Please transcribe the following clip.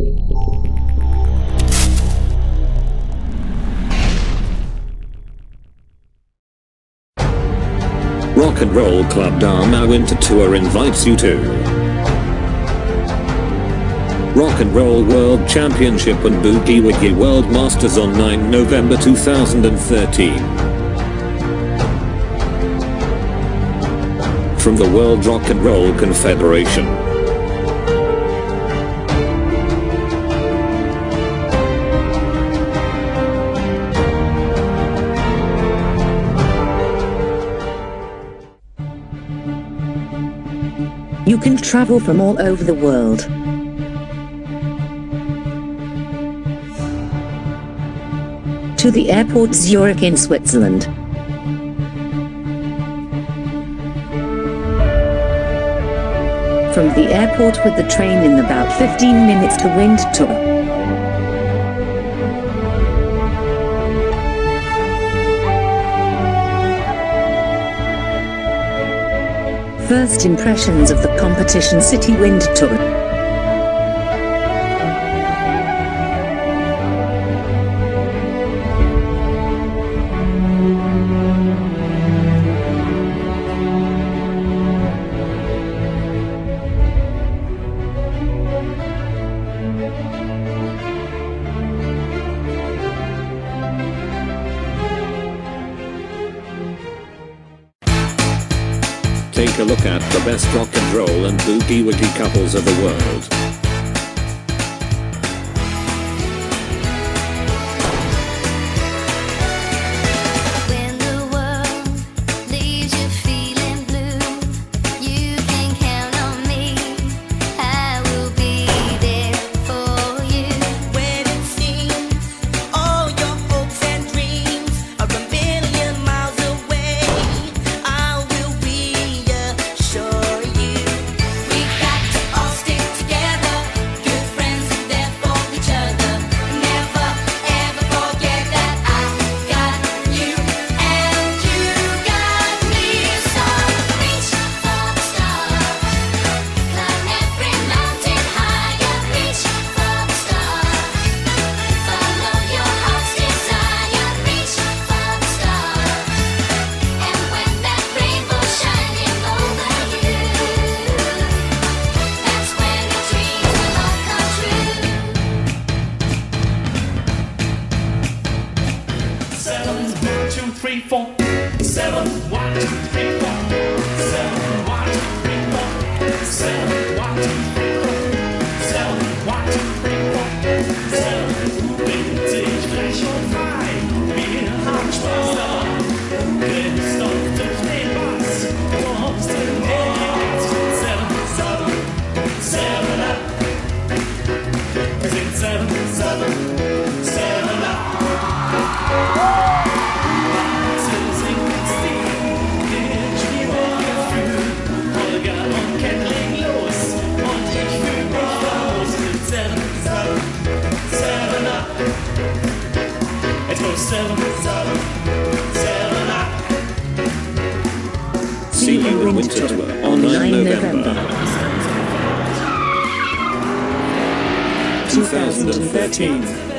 Rock and Roll Club Dharma Winter Tour invites you to Rock and Roll World Championship and Boogie Woogie World Masters on 9 November 2013. From the World Rock and Roll Confederation. You can travel from all over the world. To the airport Zurich in Switzerland. From the airport with the train in about 15 minutes to Winterthur. First impressions of the competition city Winterthur. Take a look at the best rock and roll and boogie woogie couples of the world. See you in Winterthur on 9 November 2013.